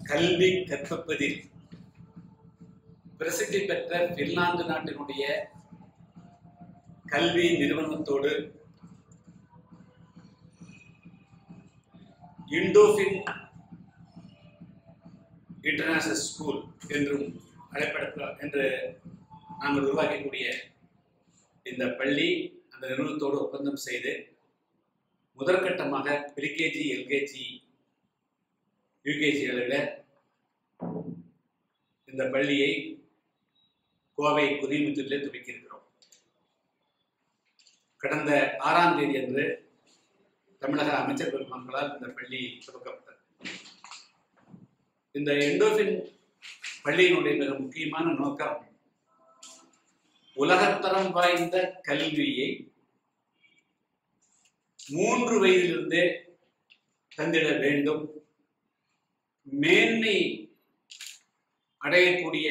கல்வி கற்பதில் பிரசித்தி பெற்ற பின்லாந்து நாட்டினுடைய கல்வி நிறுவனத்தோடு இண்டோஃபின் இன்டர்நேஷனல் ஸ்கூல் என்றும் அழைப்படலாம் என்று நாங்கள் உருவாக்கக்கூடிய இந்த பள்ளி அந்த நிறுவனத்தோடு ஒப்பந்தம் செய்து முதற்கட்டமாக ப்ரீகேஜி, எல்கேஜி, யூகேஜிகளில் இந்த பள்ளியை கோவை குதிமுத்தூரிலே துவக்கியிருக்கிறோம். கடந்த 6ஆம் தேதி அன்று தமிழக அமைச்சர் பெருமக்களால் இந்த பள்ளி துவக்கப்பட்டது. இந்த எண்டோஃபின் பள்ளியினுடைய மிக முக்கியமான நோக்கம் உலகத்தரம் வாய்ந்த கல்வியை 3 வயதிலிருந்தே தந்திட வேண்டும், மேன்மை அடையக்கூடிய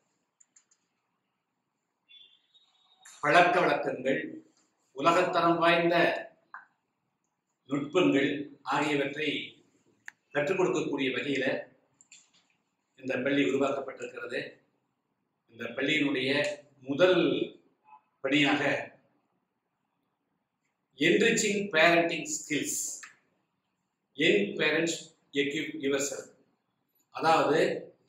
பழக்க வழக்கங்கள், உலகத்தரம் வாய்ந்த நுட்பங்கள் ஆகியவற்றை கற்றுக் கொடுக்கக்கூடிய வகையில இந்த பள்ளி உருவாக்கப்பட்டிருக்கிறது. இந்த பள்ளியினுடைய முதல் பணியாக enriching parenting skills, young parents equip yourself, அதாவது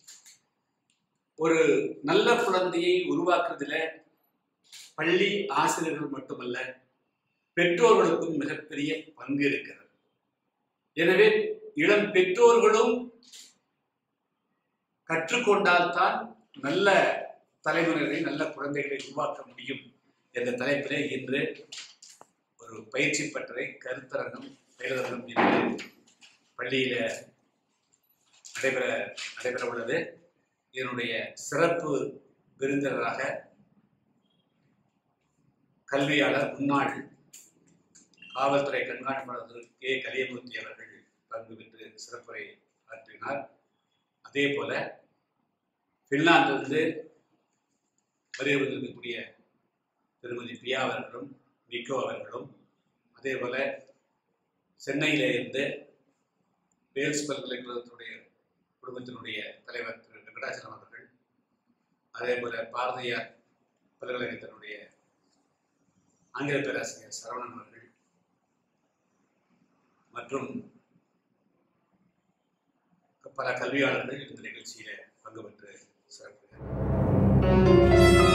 ஒரு நல்ல குழந்தையை உருவாக்குறதுல பள்ளி ஆசிரியர்கள் மட்டுமல்ல, பெற்றோர்களுக்கும் மிகப்பெரிய பங்கு இருக்கிறது. எனவே இளம் பெற்றோர்களும் கற்றுக்கொண்டால்தான் நல்ல தலைமுறைகளை, நல்ல குழந்தைகளை உருவாக்க முடியும் என்ற தலைப்பிலே இன்று ஒரு பயிற்சி பட்டறை கருத்தரங்கம் பயிலரங்கம் என்று பள்ளியில நடைபெற உள்ளது. இதனுடைய சிறப்பு விருந்தினராக கல்வியாளர், முன்னாள் காவல்துறை கண்காணிப்பாளர் கே. கலியமூர்த்தி அவர்கள் பங்கு பெற்று சிறப்புரை ஆற்றினார். அதே போல பின்லாந்திலிருந்து வருகை வந்திருக்கக்கூடிய திருமதி பிரியா அவர்களும், நிக்கோ அவர்களும், அதே போல சென்னையில இருந்து வேல்ஸ் பல்கலைக்கழகத்தினுடைய குடும்பத்தினுடைய தலைவர் திரு வெங்கடாச்சலம் அவர்கள், அதே போல பாரதியார் பல்கலைக்கழகத்தினுடைய ஆங்கில பேராசிரியர் சரவணன் அவர்கள் மற்றும் பல கல்வியாளர்கள் இந்த நிகழ்ச்சியில பங்கு பெற்று சிறப்பு